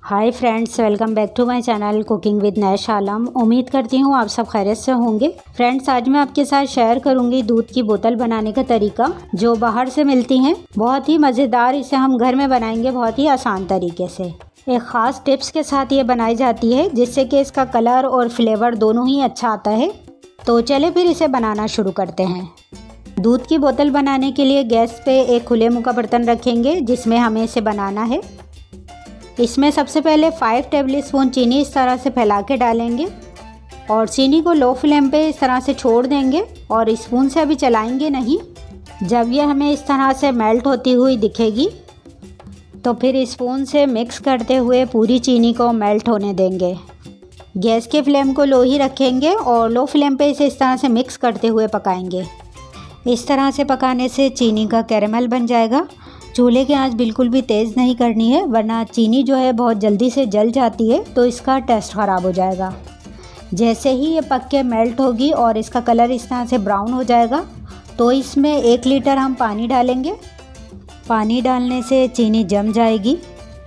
Hi friends, welcome back to my channel cooking with Nash Alam. उम्मीद करती हूँ आप सब खैरियत से होंगे। फ्रेंड्स, आज मैं आपके साथ शेयर करूंगी दूध की बोतल बनाने का तरीका, जो बाहर से मिलती हैं। बहुत ही मज़ेदार, इसे हम घर में बनाएंगे बहुत ही आसान तरीके से। एक ख़ास टिप्स के साथ ये बनाई जाती है, जिससे कि इसका कलर और फ्लेवर दोनों ही अच्छा आता है। तो चले फिर इसे बनाना शुरू करते हैं। दूध की बोतल बनाने के लिए गैस पे एक खुले मुँह का बर्तन रखेंगे, जिसमें हमें इसे बनाना है। इसमें सबसे पहले 5 टेबलस्पून चीनी इस तरह से फैला के डालेंगे और चीनी को लो फ्लेम पे इस तरह से छोड़ देंगे और स्पून से अभी चलाएंगे नहीं। जब ये हमें इस तरह से मेल्ट होती हुई दिखेगी तो फिर स्पून से मिक्स करते हुए पूरी चीनी को मेल्ट होने देंगे। गैस के फ्लेम को लो ही रखेंगे और लो फ्लेम पे इसे इस तरह से मिक्स करते हुए पकाएंगे। इस तरह से पकाने से चीनी का कैरेमल बन जाएगा। चूल्हे की आंच बिल्कुल भी तेज़ नहीं करनी है, वरना चीनी जो है बहुत जल्दी से जल जाती है तो इसका टेस्ट ख़राब हो जाएगा। जैसे ही ये पक के मेल्ट होगी और इसका कलर इस तरह से ब्राउन हो जाएगा तो इसमें 1 लीटर हम पानी डालेंगे। पानी डालने से चीनी जम जाएगी।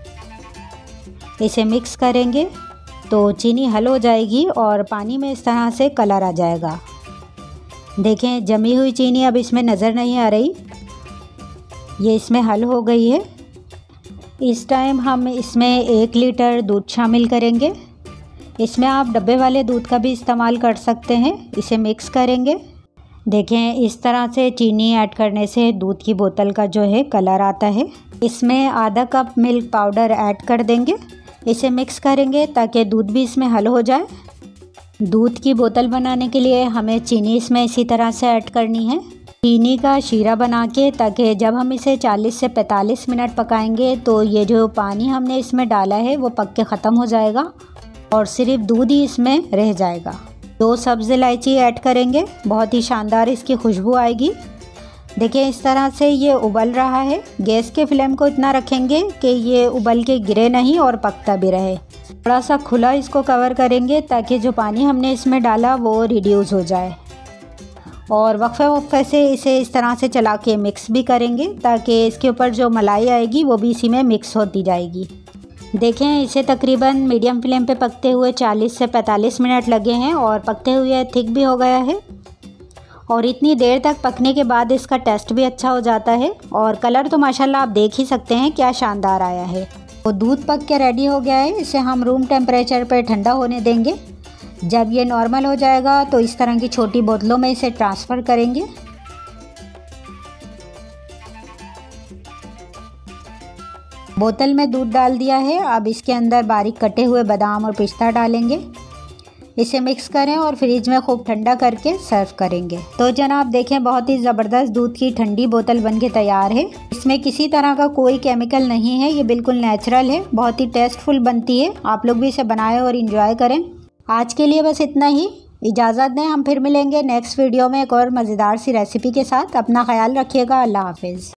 इसे मिक्स करेंगे तो चीनी हल हो जाएगी और पानी में इस तरह से कलर आ जाएगा। देखें, जमी हुई चीनी अब इसमें नज़र नहीं आ रही, ये इसमें हल हो गई है। इस टाइम हम इसमें 1 लीटर दूध शामिल करेंगे। इसमें आप डब्बे वाले दूध का भी इस्तेमाल कर सकते हैं। इसे मिक्स करेंगे। देखें, इस तरह से चीनी ऐड करने से दूध की बोतल का जो है कलर आता है। इसमें आधा कप मिल्क पाउडर ऐड कर देंगे। इसे मिक्स करेंगे ताकि दूध भी इसमें हल हो जाए। दूध की बोतल बनाने के लिए हमें चीनी इसमें इसी तरह से ऐड करनी है, चीनी का शीरा बना के, ताकि जब हम इसे 40 से 45 मिनट पकाएंगे तो ये जो पानी हमने इसमें डाला है वो पक के ख़त्म हो जाएगा और सिर्फ दूध ही इसमें रह जाएगा। 2 सब्ज़ इलायची ऐड करेंगे, बहुत ही शानदार इसकी खुशबू आएगी। देखिए, इस तरह से ये उबल रहा है। गैस के फ्लेम को इतना रखेंगे कि ये उबल के गिरे नहीं और पकता भी रहे। थोड़ा सा खुला इसको कवर करेंगे ताकि जो पानी हमने इसमें डाला वो रिड्यूस हो जाए। और वक्फे से इसे इस तरह से चला के मिक्स भी करेंगे ताकि इसके ऊपर जो मलाई आएगी वो भी इसी में मिक्स होती जाएगी। देखें, इसे तकरीबन मीडियम फ्लेम पे पकते हुए 40 से 45 मिनट लगे हैं और पकते हुए थिक भी हो गया है। और इतनी देर तक पकने के बाद इसका टेस्ट भी अच्छा हो जाता है और कलर तो माशाल्लाह आप देख ही सकते हैं क्या शानदार आया है। तो दूध पक के रेडी हो गया है। इसे हम रूम टेम्परेचर पर ठंडा होने देंगे। जब ये नॉर्मल हो जाएगा तो इस तरह की छोटी बोतलों में इसे ट्रांसफ़र करेंगे। बोतल में दूध डाल दिया है। अब इसके अंदर बारीक कटे हुए बादाम और पिस्ता डालेंगे। इसे मिक्स करें और फ्रिज में खूब ठंडा करके सर्व करेंगे। तो जनाब देखें, बहुत ही ज़बरदस्त दूध की ठंडी बोतल बनके तैयार है। इसमें किसी तरह का कोई केमिकल नहीं है, ये बिल्कुल नेचुरल है। बहुत ही टेस्टफुल बनती है। आप लोग भी इसे बनाएं और इंजॉय करें। आज के लिए बस इतना ही। इजाज़त दें, हम फिर मिलेंगे नेक्स्ट वीडियो में एक और मज़ेदार सी रेसिपी के साथ। अपना ख्याल रखिएगा। अल्लाह हाफिज़।